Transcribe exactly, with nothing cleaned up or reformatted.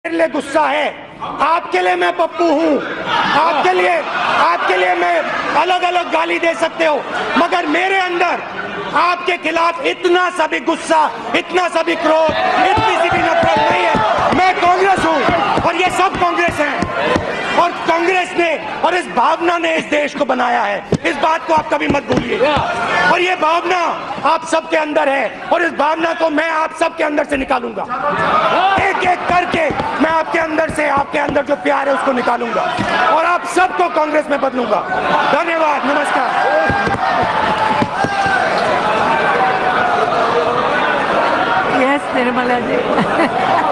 मेरे लिए गुस्सा है, आपके लिए मैं पप्पू हूँ, आपके लिए आपके लिए मैं अलग अलग गाली दे सकते हो, मगर मेरे अंदर आपके खिलाफ इतना सा भी गुस्सा, इतना सा भी क्रोध, इतनी सी भी नफरत नहीं है। मैं कांग्रेस हूँ और ये सब कांग्रेस हैं, और कांग्रेस ने और इस भावना ने इस देश को बनाया है। इस बात को आप कभी मत भूलिए। और ये भावना आप सबके अंदर है, और इस भावना को मैं आप सबके अंदर से निकालूंगा, एक एक करके मैं आपके अंदर से, आपके अंदर जो प्यार है उसको निकालूंगा और आप सबको कांग्रेस में बदलूंगा। धन्यवाद, नमस्कार। यस निर्मला जी।